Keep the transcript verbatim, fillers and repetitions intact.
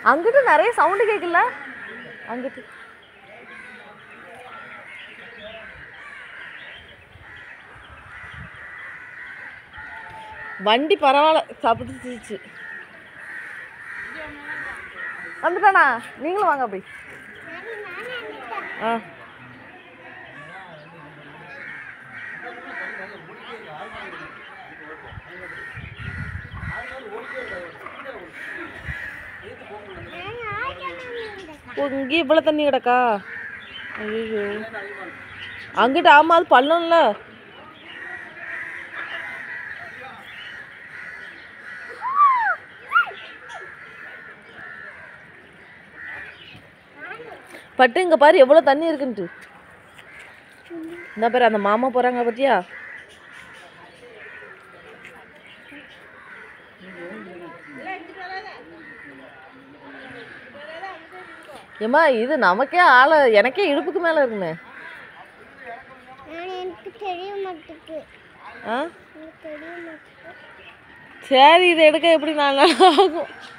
அங்கிட்டு நிறைய சவுண்டு கேட்கல. அங்கிட்டு வண்டி பரவாயில்ல சாப்பிட்டுச்சு. வந்துட்டானா? நீங்களும் வாங்க போய். ஆ இங்கே இவ்வளோ தண்ணி கிடக்கா? ஐயோ அங்கிட்ட. ஆமாம் அது பள்ளம்ல. பட்டு இங்கே பாரு எவ்வளோ தண்ணி இருக்குன்ட்டு. இந்த பாரு அந்த மாமா போகிறாங்க பார்த்தியா? ஏம்மா இது நமக்கே ஆளை, எனக்கே இடுப்புக்கு மேலே இருக்குமே. ஆ சரி, இதை எடுக்க எப்படி நாள் ஆகும்?